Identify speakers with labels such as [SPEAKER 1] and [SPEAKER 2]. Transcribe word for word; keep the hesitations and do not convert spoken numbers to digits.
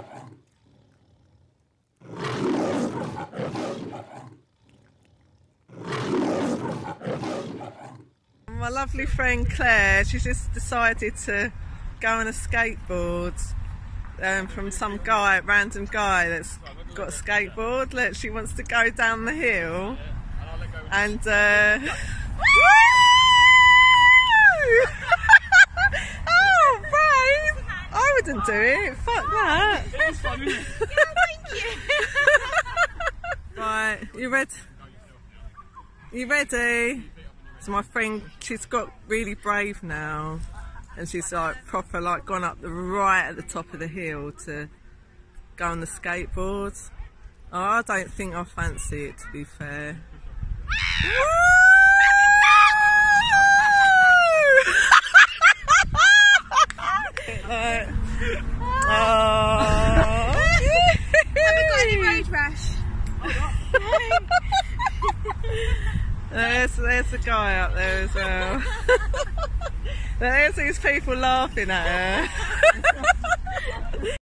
[SPEAKER 1] My lovely friend Claire, she's just decided to go on a skateboard um, from some guy, random guy that's got a skateboard. Look, she wants to go down the hill and uh, oh, brave! I wouldn't do it. Fuck that.
[SPEAKER 2] It's fun, isn't it?
[SPEAKER 3] Yeah, thank you.
[SPEAKER 1] Right, you ready? You ready? So my friend, she's got really brave now, and she's like proper like gone up the right at the top of the hill to go on the skateboard. Oh, I don't think I fancy it, to be fair. Like, oh.
[SPEAKER 3] Haven't got any road rash.
[SPEAKER 1] There's, there's a guy up there as well. There's these people laughing at her.